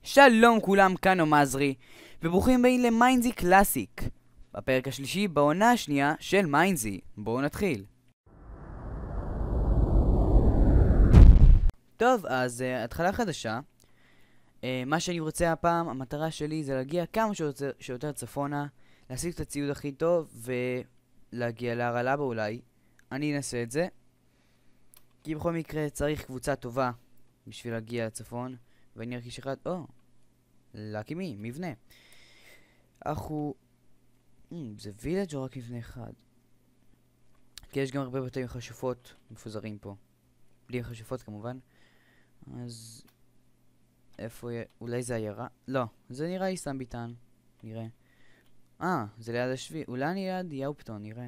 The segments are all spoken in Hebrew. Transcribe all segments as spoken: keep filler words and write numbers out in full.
שלום כולם, כאן אומזרי, וברוכים הבאים למיינזי קלאסיק, בפרק השלישי בעונה השנייה של מיינזי. בואו נתחיל. טוב, אז uh, התחלה חדשה. uh, מה שאני רוצה הפעם, המטרה שלי זה להגיע כמה שיותר, שיותר צפונה, להשיג את הציוד הכי טוב ולהגיע להרעלבה אולי. אני אנסה את זה, כי בכל מקרה צריך קבוצה טובה בשביל להגיע לצפון, ואני ארגיש אחד, או, להקים מי? מבנה. אך הוא... Mm, זה וילג' או רק מבנה אחד? כי יש גם הרבה בתי מכשפות מפוזרים פה. בלי מכשפות כמובן. אז... איפה יהיה? אולי זה עיירה? לא, זה נראה לי סתם ביטן. נראה. אה, זה ליד השביל. אולי אני ליד יאופטון, נראה.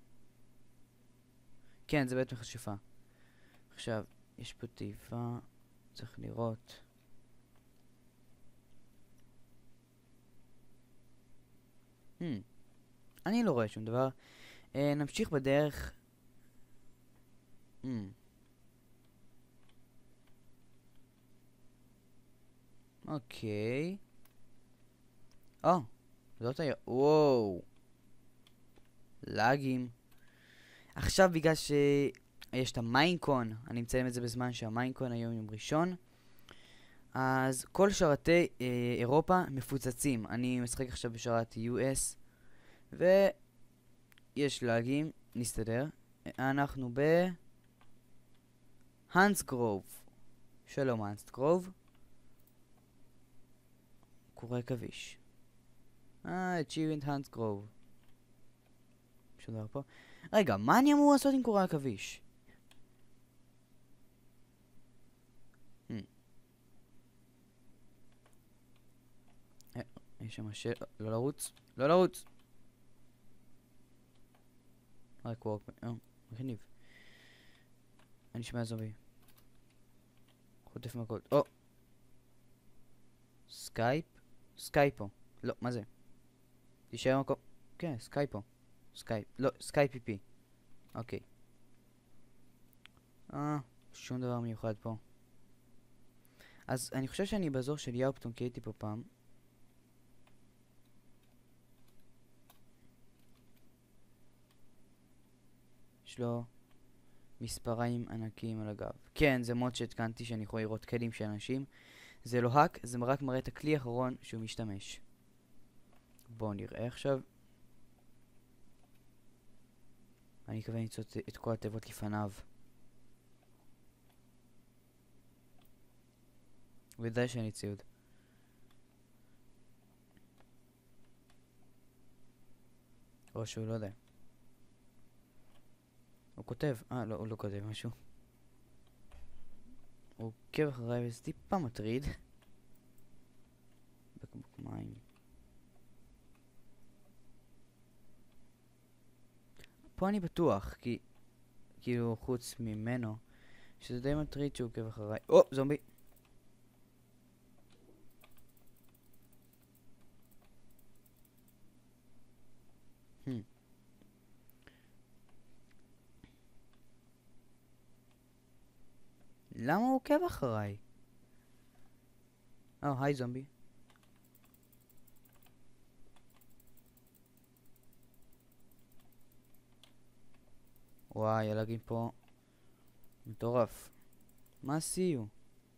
כן, זה בית מכשפה. עכשיו, יש פה תיבה. צריך לראות. Hmm. אני לא רואה שום דבר. uh, נמשיך בדרך. Hmm. אוקיי. או, זאת היה... וואו. לאגים. עכשיו בגלל שיש את המיינקון, אני מצלם את זה בזמן שהמיינקון היום יום ראשון, אז כל שרתי אה, אירופה מפוצצים. אני משחק עכשיו בשרת יו אס ויש לאגים, נסתדר. אנחנו ב... הנסגרוב. שלום הנסגרוב. קורא כביש. אה, achievement הנסגרוב. שום דבר פה. רגע, מה אני אמור לעשות עם קורא הכביש? יש שם של... לא לרוץ. לא לרוץ. רק וורק... אה, מגניב. אני אשמע זומבי. חוטף מכות. או! סקייפ? סקייפו. לא, מה זה? תישאר מקום. כן, סקייפו. סקייפ. לא, סקייפ פי פי. אוקיי. אה, שום דבר מיוחד פה. אז אני חושב שאני באזור של יאופטון, כי הייתי פה פעם. יש לו מספריים ענקיים על הגב. כן, זה מוד שהתקנתי שאני יכול לראות כלים של אנשים. זה לא האק, זה רק מראה את הכלי האחרון שהוא משתמש. בואו נראה עכשיו. אני אקווה למצוא את כל התיבות לפניו. ודאי שאני ציוד. או שהוא לא יודע. הוא כותב, אה לא, הוא לא כותב משהו. הוא עוקב אחריי וזה טיפה מטריד. בקבוק מים. פה אני בטוח, כי... כאילו חוץ ממנו, שזה די מטריד שהוא עוקב אחריי. או, זומבי! Hmm. למה הוא עוקב אחריי? או, היי זומבי. וואי, הלגים פה מטורף. מה עשיו?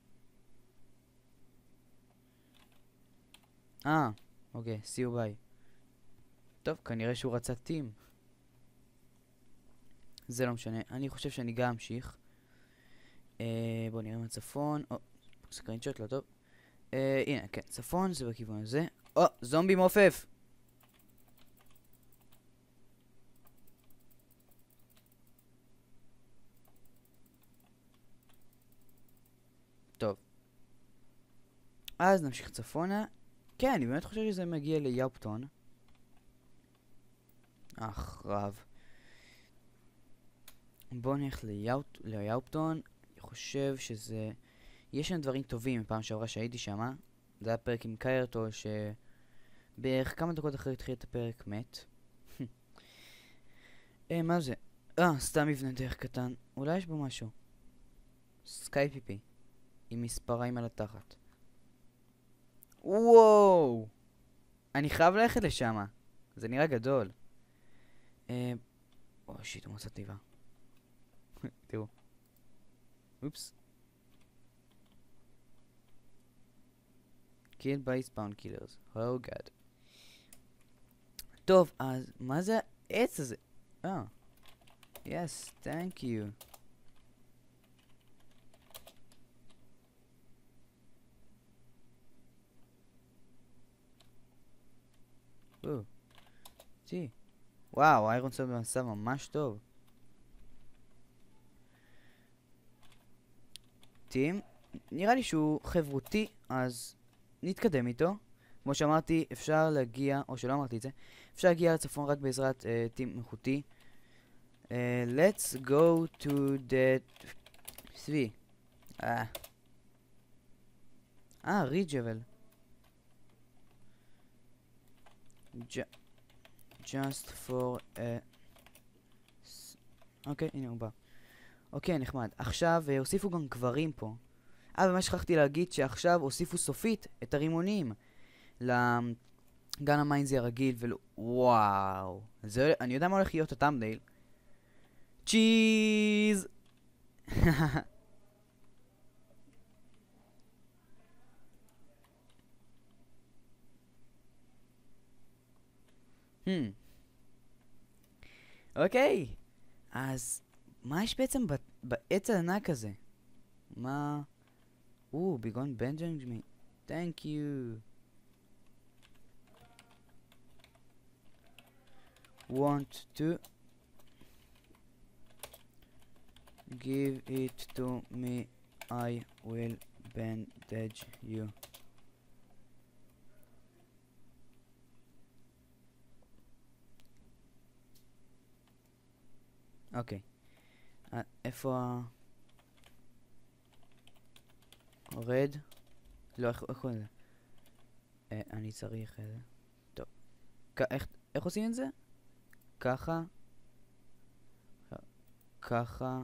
אה, אוקיי, see you bye. טוב, כנראה שהוא רצה טים. זה לא משנה, אני חושב שאני גם אמשיך. אה, בואו נראה מהצפון. או, סקרינשוט, לא טוב. אה, הנה, כן, צפון זה בכיוון הזה. או, זומבי מעופף! טוב. אז נמשיך צפונה. כן, אני באמת חושב שזה מגיע ליאופטון. אך, רב. בואו נלך ליאופ... ליאופטון. אני חושב שזה... יש שם דברים טובים מפעם שעברה שהייתי שמה. זה היה פרק עם קיירטו שבערך כמה דקות אחרי התחיל את הפרק מת. אה, מה זה? אה, סתם מבנה דרך קטן. אולי יש בו משהו. סקייפ פי פי. עם מספריים על התחת. וואו! אני חייב ללכת לשם. זה נראה גדול. אה... או שיט, הוא מצא טבעה. תראו. אופס. Killed by spawn killers. Oh god. טוב, אז מה זה העץ הזה? אה. Yes, thank you. או. ג'י. וואו, איירון סוד במצב ממש טוב. טים, נראה לי שהוא חברותי, אז נתקדם איתו. כמו שאמרתי, אפשר להגיע, או שלא אמרתי את זה, אפשר להגיע לצפון רק בעזרת uh, טים איכותי. Uh, let's go to the... סבי. אה. אה, ריג'בל. Just for a... אוקיי, הנה הוא בא. אוקיי, נחמד. עכשיו הוסיפו גם קברים פה. אה, ומה שכחתי להגיד שעכשיו הוסיפו סופית את הרימונים לגן המיינזי הרגיל, ולא... וואו. זה... אני יודע מה הולך להיות הטאמבנייל. צ'יז! Hmm. אוקיי. אז מה יש בעצם בעץ הענק הזה? מה... או, ביגון בנג'מין. Thank you. Want to give it to me. I will bandage you. אוקיי. אה, איפה ה... רד? לא, איך איך קוראים לזה? אה, אני צריך את זה. טוב. כ- איך איך עושים את זה? ככה. ככה.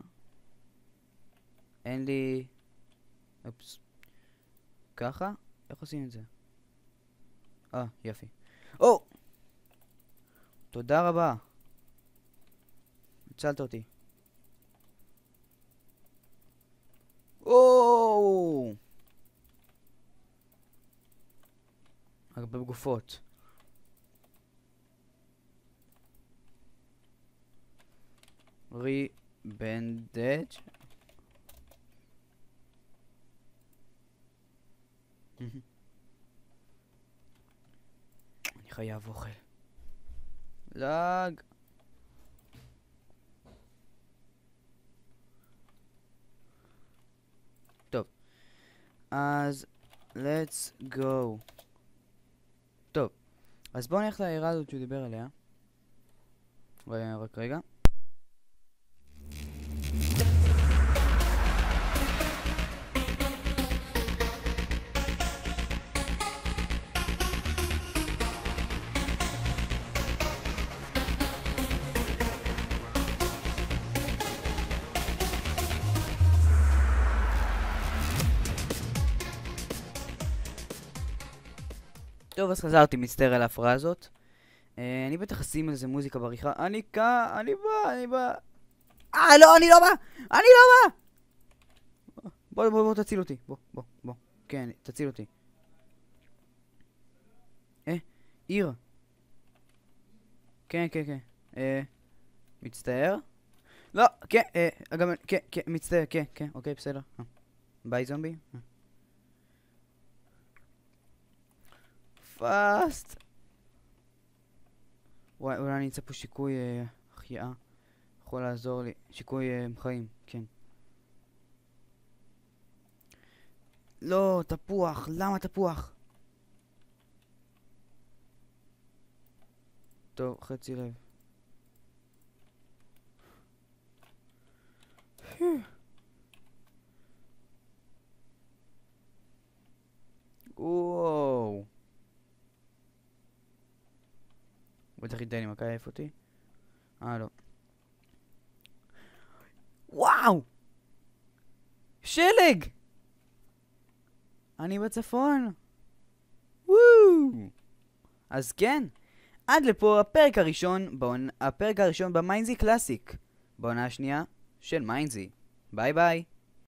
אין לי... אופס. ככה? איך עושים את זה? אה, יפי. או! תודה רבה. הצלת אותי. או! הרבה גופות. רי בנדג' אני חייב אוכל. לג. טוב. אז let's go. טוב. אז בואו נלך לעירה הזאת שהוא דיבר עליה. רק רגע. טוב, אז חזרתי, מצטער על ההפרעה הזאת. Uh, אני בטח אשים על זה מוזיקה בעריכה. אני כאן, אני בא, אני בא. אה, לא, אני לא בא! אני לא בא! בוא, בוא, בוא, תציל אותי. בוא, בוא, בוא. כן, תציל אותי. אה, עיר. כן, כן, כן. אה, מצטער? לא, כן, אה, גם, כן, כן, מצטער, כן, כן, אוקיי, בסדר. אה. ביי, זומבי. אה. פאסט. וואי, אולי אני אצא פה שיקוי אה, החייאה. יכול לעזור לי. שיקוי אה, חיים, כן. לא, תפוח. למה תפוח? טוב, חצי לב. וואו. בטח ייתן לי מכה יעיף אותי. אה, לא. וואו! שלג! אני בצפון. אז כן, עד לפה הפרק הראשון, בעונ... הפרק הראשון במיינזי קלאסיק, בעונה השנייה של מיינזי. ביי ביי.